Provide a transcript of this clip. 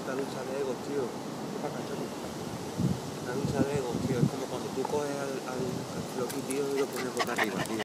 esta lucha de egos, tío. La lucha de egos, tío. Es como cuando tú coges al floqui, tío, y lo pones boca arriba, tío.